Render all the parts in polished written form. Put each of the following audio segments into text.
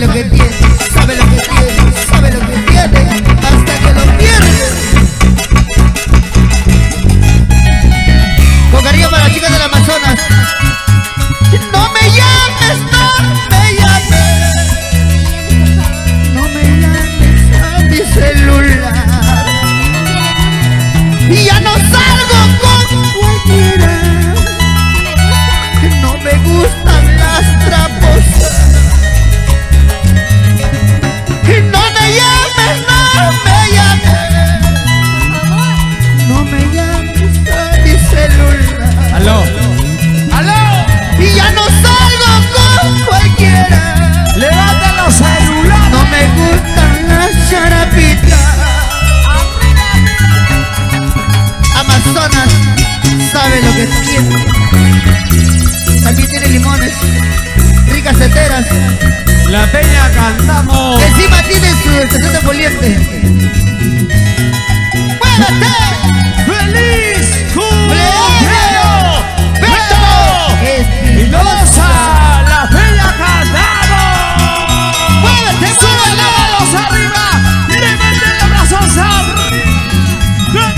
lo que tiene, sabe lo que tiene, sabe lo que tiene, hasta que lo pierde. Con cariño para las chicas del Amazonas. No me llames, no me llames, no me llames a mi celular. Y ya no salgo con cualquiera, no me gustan las tramposas. No me llames, no me llames, no me llames a mi celular. Aló. ¡Aló! Y ya no salgo con cualquiera. ¡Levanten los celulares! No me gustan las charapitas. Amazonas sabe lo que tiene. También tiene limones, ricas heteras. La peña cantamos. Encima tiene su estación de poliente. ¡Muévete! ¡Feliz cumpleaños! ¡Beto! ¡Espinosa! ¡La peña cantamos! ¡Muévete! ¡Sube las manos arriba! ¡Levante los brazos arriba!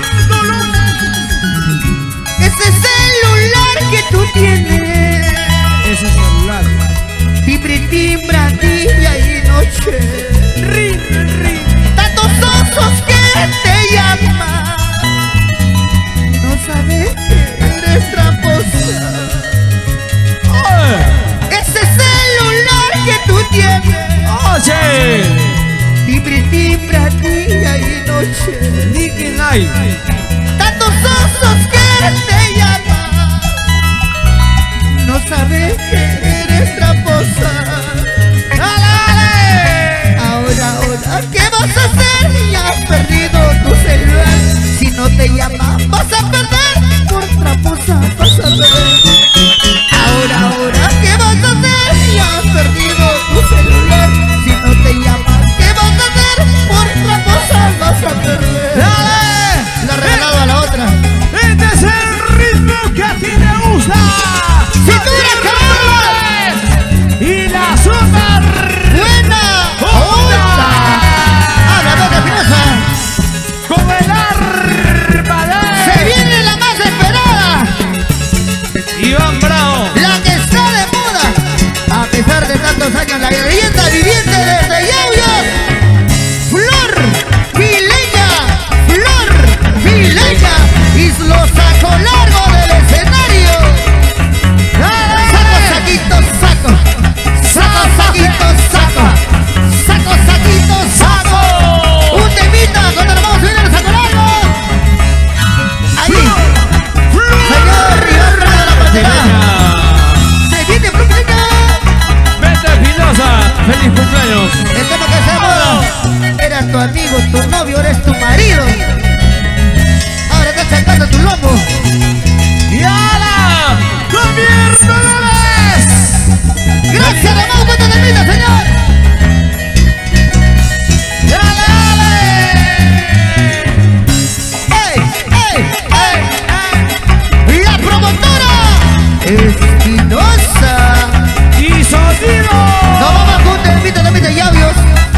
Ese celular que tú tienes, Ese celular. timbra día y noche. Rin, rin. Tantos osos que te llaman, no sabes que eres tramposa. Ese celular que tú tienes, Oye, timbra día y noche. Nicky Night. Tantos osos que te llaman, no sabes que eres tramposa. Ahora, ¿qué vas a hacer? Ya has perdido tu celular. Si no te llama, vas a perder. Por tramposa vas a perder. Ahora, ¿qué vas a hacer? Ya has perdido tu celular. Si no te llama, ¿qué vas a hacer? Por tramposa vas a perder. ¡Dale! La ha regalado a la otra. Este es el ritmo que a ti te gusta. ¡Cintura, Carlos! Y la super ¡Buena! onda. ¡Habla, boca finosa! Con el armador. ¡Se viene la más esperada! Iván Bravo. ¡La que está de moda! A pesar de tantos años, la leyenda viviente desde Yauyos, Flor Fileña, Flor Fileña, y lo saco largo del escenario. Saco, saquito, saco. Saco, saquito, saco. Saco, saquito, saco. Un temita cuando nos vamos a subir al saco largo. Ahí. Señor Rivera de la Pantera. Se viene Flor Fileña. Vete Espinosa. Feliz cumpleaños. El tema que se moda. Era tu amigo, tu novio, eres tu marido. Ahora estás sacando tu lomo. Y ahora, gobierno de vez. Gracias, Ramón, cuánto te invita, señor. Dale, dale. ¡Ey, ey, ey, ey! La promotora Espinosa. Y sonido. No vamos con te invita, Yavios.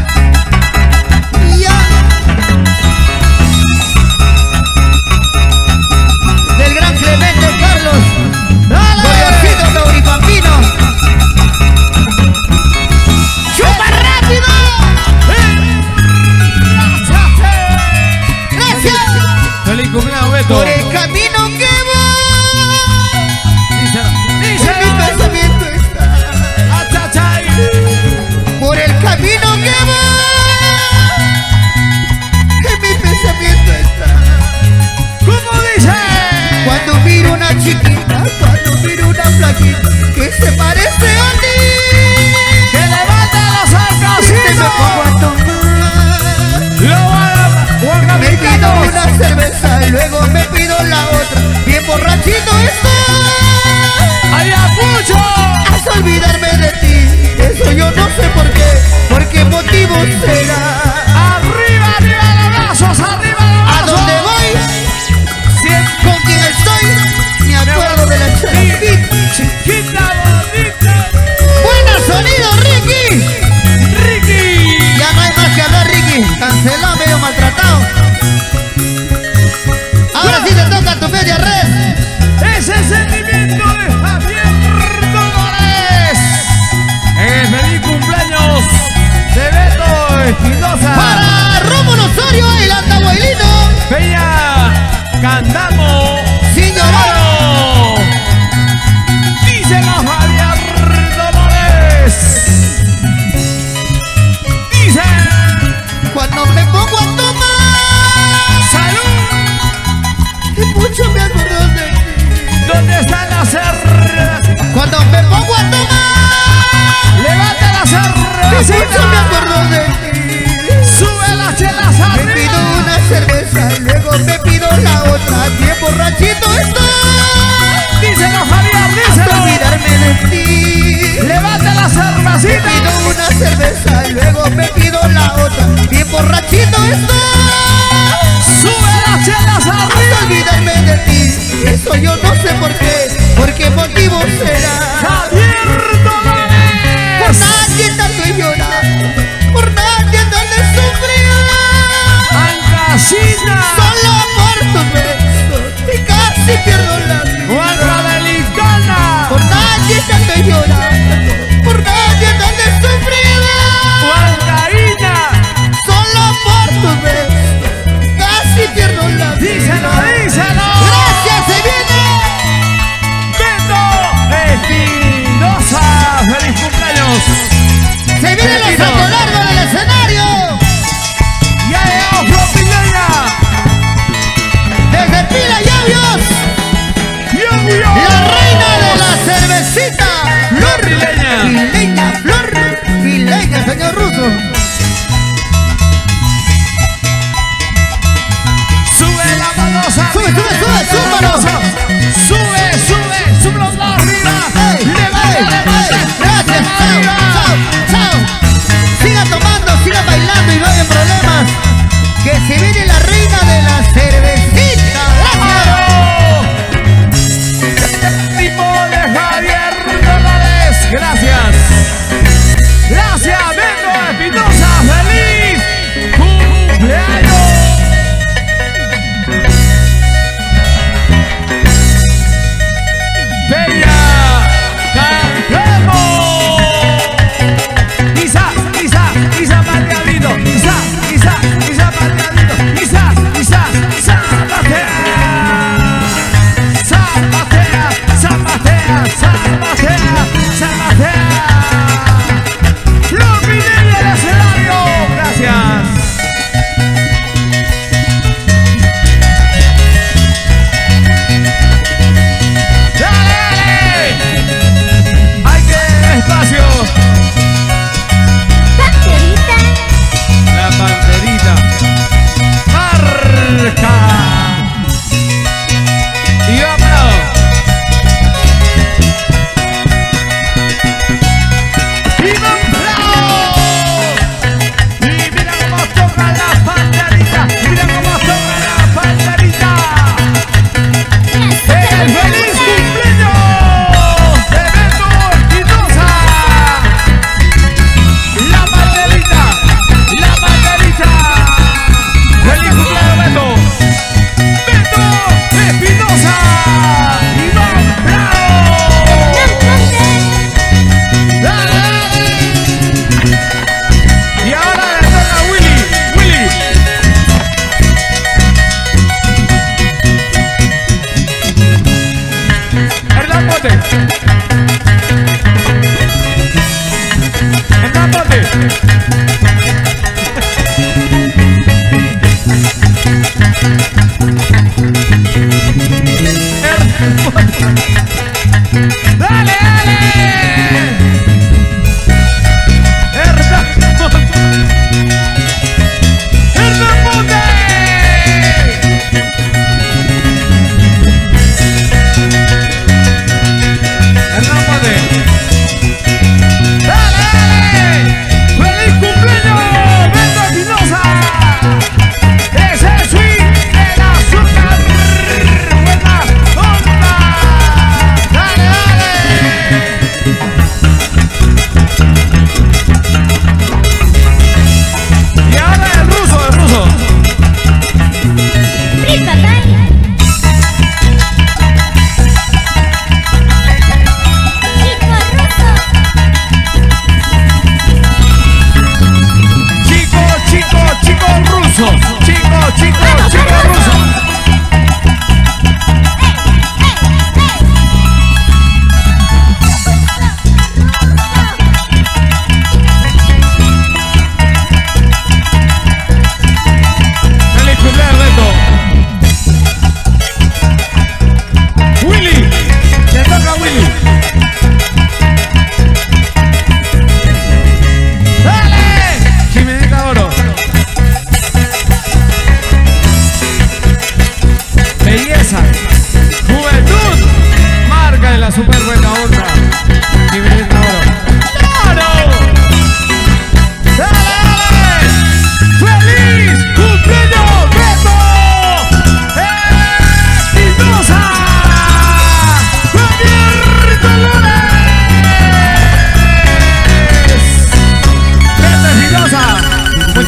Ya. Del gran Clemente Carlos. Dale. Goyocito Tauripapino. ¡Chupa rápido! ¡Gracias! Feliz cumpleaños, Beto. Por el camino que voy, Dice, en mi pensamiento está. Achachay. Por el camino que voy, en mi pensamiento está. ¿Cómo dice? Cuando miro una chiquita, cuando miro una flaquita que se parece a ti, Que levante los me pongo a alcasinos. tomar. Lo Me pido una cerveza, luego me pido la otra. Bien borrachito estoy. ¡Ay, apucho! Haz olvidarme de ti. Eso yo no sé por qué. ¿Por qué motivo será? ¡Arriba, arriba los brazos! ¡Arriba los ¿A brazos! dónde voy? ¿Con quién estoy? Me acuerdo de la charapita. Chiquita bonita. ¡Buena sonido, Ricky! borrachito estoy. Díselo, Javier, Hasta díselo. olvidarme de ti. Levanta la cervecita. Me pido una cerveza y luego me pido la otra. Bien borrachito estoy. Sube las chelas Hasta arriba. olvidarme de ti. Eso yo no sé por qué. ¿Por qué motivo será? Javier Por Dolores. nadie tanto llorar. Por nadie tanto sufrir. Ancasina. Solo por tus besos. Y casi pierdo la vida. Juanca Delicana. Por nadie tanto llorar. Por nadie tanto sufrir. Juancaína. Solo por tus besos. Casi pierdo la vida. Díselo, díselo. Gracias, se viene. Beto Espinosa. Feliz cumpleaños. Se viene la Repito. Santo Largo del escenario. Ya llegó Flopileña. Desde Pila Llavios. La reina de la cervecita. Flor Rileña. Vileña, Flor Vileña, señor Russo. Sube la manosa. Sube, sube, sube, súbalo. Sube, sube, sube los lados arriba. Ey, Levanta, ey, levanta. ey, gracias, Levanta chao, arriba. chao, chao. Siga tomando, siga bailando y no hay problemas. Que se viene la reina de la cervecita. Gracias. Tipo de Javier Dolores. Gracias. Gracias, Beto Espinosa. ¡Feliz cumpleaños! Bella, cantemos.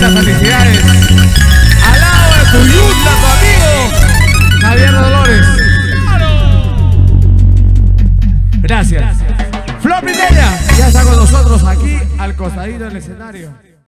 Muchas felicidades. Al lado de tu yunta, tu amigo Javier Dolores. Gracias. Flor Pileña ya está con nosotros aquí al costadito del escenario.